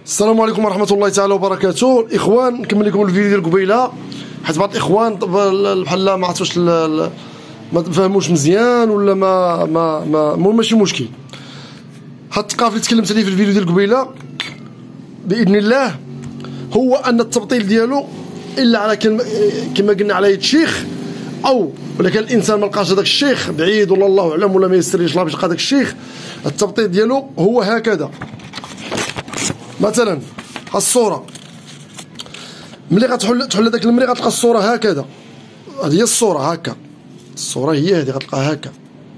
السلام عليكم ورحمة الله تعالى وبركاته. الإخوان نكمل لكم الفيديو ديال قبيله، حيت بعض الإخوان بحال ما عرفتش ما تفهموش مزيان ولا ما ماشي مشكل. هاد الثقافة اللي تكلمت عليه في الفيديو ديال قبيله بإذن الله هو أن التبطيل ديالو إلا على كما قلنا على يد شيخ، أو ولا كان الإنسان ما لقاش هذاك الشيخ بعيد ولا الله أعلم ولا ما يسريش الله باش يلقى هذاك الشيخ. التبطيل ديالو هو هكذا. مثلا الصورة ملي غتحل داك المري غتلقى الصورة هكذا، هذه هي الصورة هكا، الصورة هي هذه غتلقاها هكا.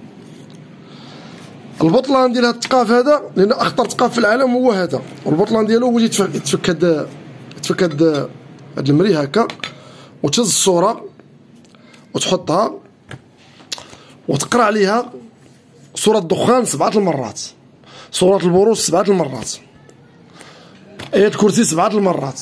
البطلان ديال هاد الثقاف هذا، لأن أخطر ثقاف في العالم هو هذا، والبطلان ديالو هو يتفك هاد المري هكا، وتهز الصورة وتحطها وتقرا عليها سورة الدخان 7 المرات، سورة البروج 7 المرات، آية الكرسي 7 المرات،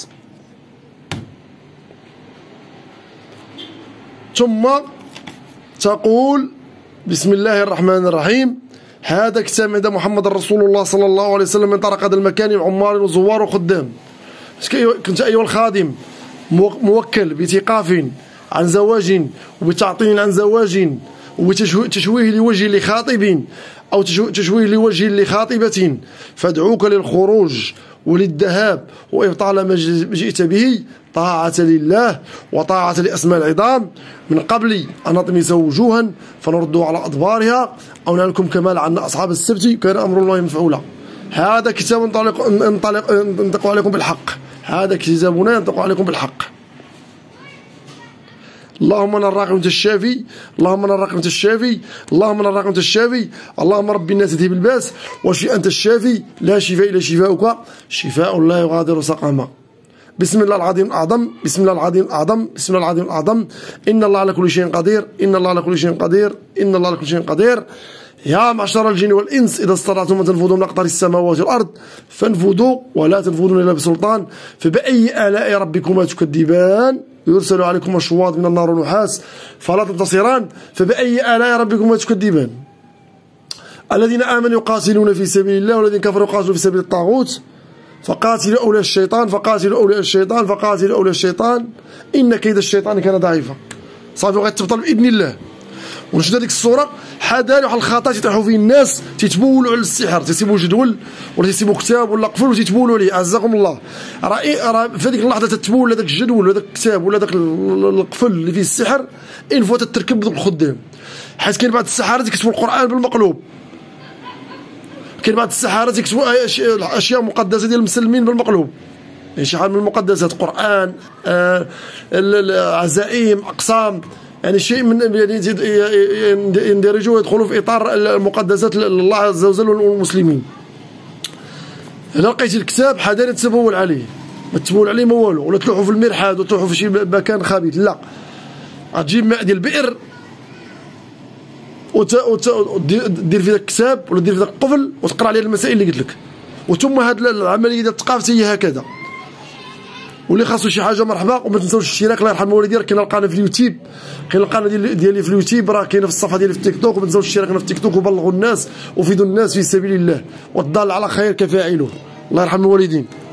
ثم تقول بسم الله الرحمن الرحيم. هذا كتاب عند محمد رسول الله صلى الله عليه وسلم من طرق هذا المكان عمال وزوار وخدام. كنت أيها الخادم موكل بتيقاف عن زواج وبتعطين عن زواج وتشويه لوجه لخاطب أو تشويه لوجه لخاطبة، فادعوك للخروج وللذهاب وإبطال ما جئت به طاعة لله وطاعة لأسماء العظام، من قبل أن نطمس وجوها فنرد على أدبارها أو نالكم كما لعن أصحاب السبت كان أمر الله مفعولا. هذا كتاب ينطق عليكم بالحق، هذا كتابنا ينطق عليكم بالحق. اللهم انا الراقي وانت الشافي، اللهم انا الراقي وانت الشافي، اللهم انا الراقي وانت الشافي، اللهم رب الناس اذهب الباس واشفي انت الشافي لا شفاء الا شفاؤك شفاء لا يغادر سقما. بسم الله العظيم الاعظم، بسم الله العظيم الاعظم، بسم الله العظيم الاعظم. ان الله على كل شيء قدير، ان الله على كل شيء قدير، ان الله على كل شيء قدير. يا معشر الجن والإنس إذا استطعتم أن تنفذوا من أقطار السماوات والأرض فانفذوا ولا تنفذون إلا بسلطان، فبأي آلاء ربكما تكذبان؟ يرسل عليكم شواظ من النار ونحاس فلا تنتصران، فبأي آلاء ربكما تكذبان؟ الذين آمنوا يقاتلون في سبيل الله والذين كفروا يقاتلون في سبيل الطاغوت، فقاتلوا أولياء الشيطان، فقاتلوا أولياء الشيطان، فقاتلوا أولياء الشيطان إن كيد الشيطان كان ضعيفا. صافي غتبطل بإذن الله. ونشد هذيك الصوره حداري واحد الخطا تيطيحوا فيه الناس، تيتبولوا على السحر، تيسيبوا جدول ولا تيسيبوا كتاب ولا قفل وتيتبولوا عليه. عزكم الله، راه في هذيك اللحظه تتبول هذاك الجدول ولا هذاك الكتاب ولا هذاك القفل اللي فيه السحر انفوا تتركب بدوك الخدام. حيت كاين بعض السحاره تيكتبوا القران بالمقلوب، كاين بعض السحاره تيكتبوا اشياء مقدسه ديال المسلمين بالمقلوب، يعني شي حاجه من المقدسات، قران، عزائم، اقسام، يعني شيء من يندرجوا ويدخلوا في اطار المقدسات الله عز وجل والمسلمين. الا لقيتي الكتاب حذاري تتبول عليه، ما تتبول عليه ما والو، ولا تلوحوا في المرحاض ولا تلوحوا في شي مكان خبيث، لا، غتجيب ماء ديال البئر ودير في ذاك الكتاب ولا دير في ذاك القفل وتقرا عليه المسائل اللي قلت لك. وثم هذه العمليه ديال الثقافه هي هكذا. واللي خاصو شي حاجه مرحبا، وما تنساوش الاشتراك الله يرحم والديك. كاين القناه في اليوتيوب، كاين القناه ديالي في اليوتيوب، راه كاينه في الصفحه ديالي في التيك توك، وما تنساوش اشتراكنا في التيك توك وبلغوا الناس وفيدوا الناس في سبيل الله، والضال على خير كفاعله. الله يرحم الوالدين.